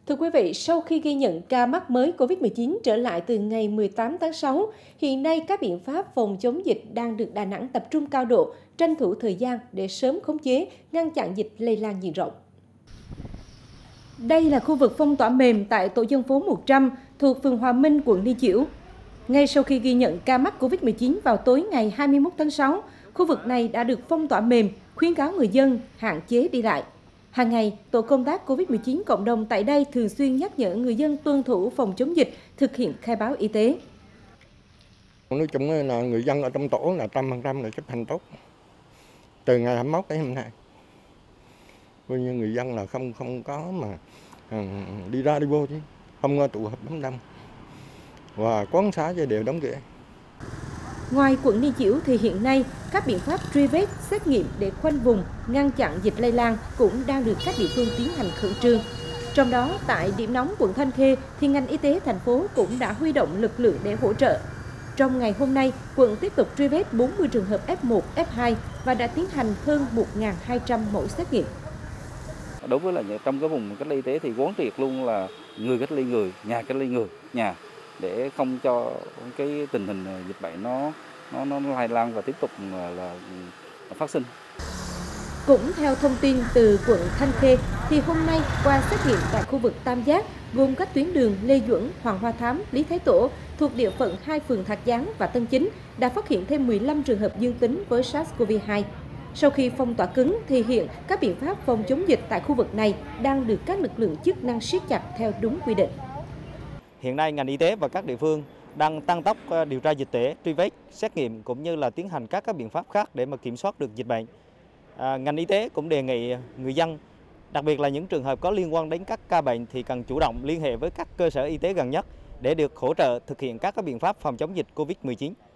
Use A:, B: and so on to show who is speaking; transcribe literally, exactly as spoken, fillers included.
A: Thưa quý vị, sau khi ghi nhận ca mắc mới Covid mười chín trở lại từ ngày mười tám tháng sáu, hiện nay các biện pháp phòng chống dịch đang được Đà Nẵng tập trung cao độ, tranh thủ thời gian để sớm khống chế, ngăn chặn dịch lây lan diện rộng. Đây là khu vực phong tỏa mềm tại tổ dân phố một trăm thuộc phường Hòa Minh, quận Liên Chiểu. Ngay sau khi ghi nhận ca mắc Covid mười chín vào tối ngày hai mươi mốt tháng sáu, khu vực này đã được phong tỏa mềm, khuyến cáo người dân hạn chế đi lại. Hàng ngày, tổ công tác Covid mười chín cộng đồng tại đây thường xuyên nhắc nhở người dân tuân thủ phòng chống dịch, thực hiện khai báo y tế.
B: Nói chung là người dân ở trong tổ là trăm phần trăm là chấp hành tốt. Từ ngày hai mươi mốt đến hôm nay, coi như người dân là không không có mà đi ra đi vô chứ, không tụ họp đám đông và quán xá cho đều đóng cửa.
A: Ngoài quận Liên Chiểu thì hiện nay các biện pháp truy vết, xét nghiệm để khoanh vùng, ngăn chặn dịch lây lan cũng đang được các địa phương tiến hành khẩn trương. Trong đó, tại điểm nóng quận Thanh Khê thì ngành y tế thành phố cũng đã huy động lực lượng để hỗ trợ. Trong ngày hôm nay, quận tiếp tục truy vết bốn mươi trường hợp F một, F hai và đã tiến hành hơn một nghìn hai trăm mẫu xét nghiệm.
C: Đối với là trong cái vùng cách ly y tế thì quán triệt luôn là người cách ly người, nhà cách ly người, nhà để không cho cái tình hình dịch bệnh nó nó nó lây lan và tiếp tục là, là phát sinh.
A: Cũng theo thông tin từ quận Thanh Khê thì hôm nay qua xét nghiệm tại khu vực Tam Giác gồm các tuyến đường Lê Duẩn, Hoàng Hoa Thám, Lý Thái Tổ thuộc địa phận hai phường Thạc Gián và Tân Chính đã phát hiện thêm mười lăm trường hợp dương tính với SARS-xê o vê hai. Sau khi phong tỏa cứng thì hiện các biện pháp phòng chống dịch tại khu vực này đang được các lực lượng chức năng siết chặt theo đúng quy định.
D: Hiện nay ngành y tế và các địa phương đang tăng tốc điều tra dịch tễ, truy vết, xét nghiệm cũng như là tiến hành các các biện pháp khác để mà kiểm soát được dịch bệnh. À, ngành y tế cũng đề nghị người dân, đặc biệt là những trường hợp có liên quan đến các ca bệnh thì cần chủ động liên hệ với các cơ sở y tế gần nhất để được hỗ trợ thực hiện các các biện pháp phòng chống dịch Covid mười chín.